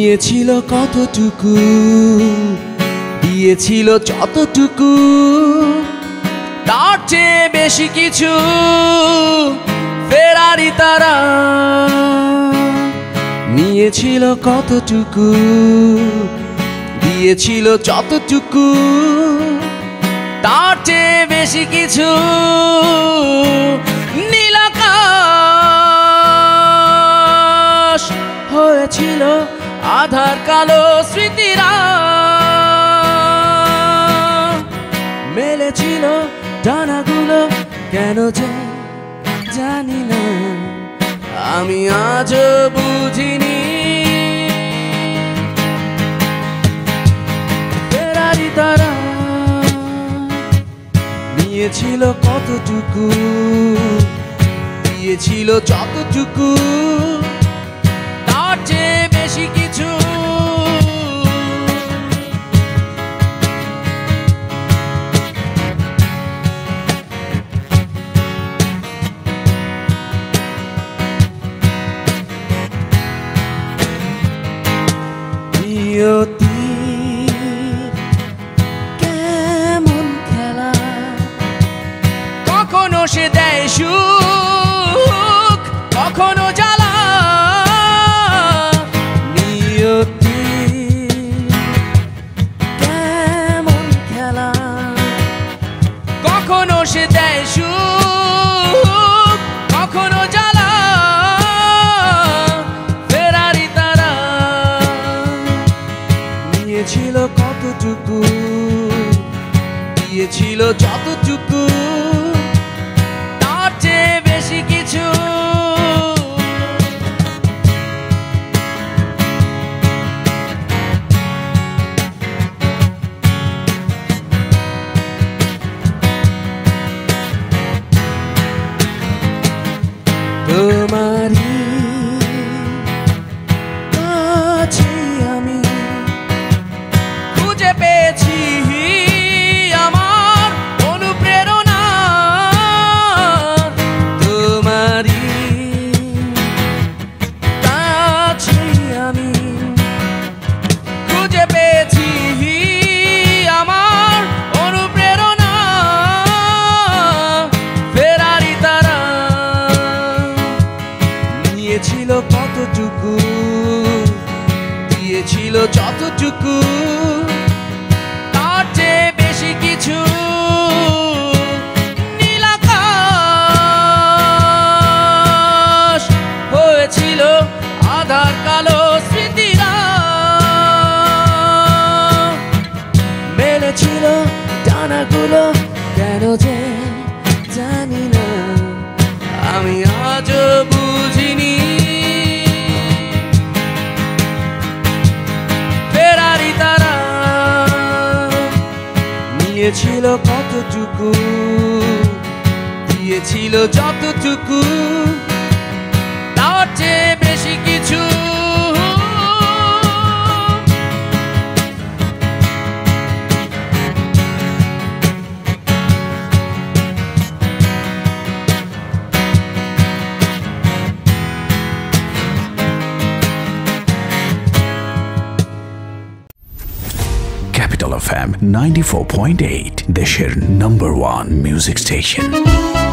নিয়েছিল কতটুকু, দিয়েছিল যতটুকু, তার চেয়ে বেশি কিছু ফেরারি তারা। নিয়েছিল কতটুকু, দিয়েছিল যতটুকু, তার চেয়ে বেশি কিছু নীল আকাশ হয়েছিল আধার কালো স্মৃতিরা। মেলেছিল ডানাগুলো কেন যে জানি না, আমি আজও বুঝিনি। ফেরারি তারা নিয়েছিল কতটুকু, দিয়েছিল যতটুকু, তার চেয়ে বেশি কিছু কেমন খেলা, কখনো সে দেয় সুখ, কখনো জ্বালা। নিয়তি কেমন খেলা, কখনো সে দেয় সুখ, কখনো জ্বালা। ফেরারি তারা নিয়েছিল কতটুকু, দিয়েছিল যতটুকু, তার চেয়ে বেশি কিছু তোমারই কাছে আমি খুঁজে পেয়েছি আমার অনুপ্রেরণা। তোমারই কাছে আমি খুঁজে পেয়েছি আমার অনুপ্রেরণা। ফেরারি তারা নিয়েছিল কতটুকু, দিয়েছিল যতটুকু, তার চেয়ে বেশি কিছু নীল আকাশ হয়েছিল আধার কালো স্মৃতিরা। মেলেছিল ডানাগুলো কেন যে জানি না, আমি আজও বুঝিনি। ফেরারি তারা নিয়েছিল কতটুকু, দিয়েছিল যতটুকু, তার চেয়ে বেশি কিছু Capital FM 94.8 দেশের নম্বর 1 মিউজিক স্টেশন।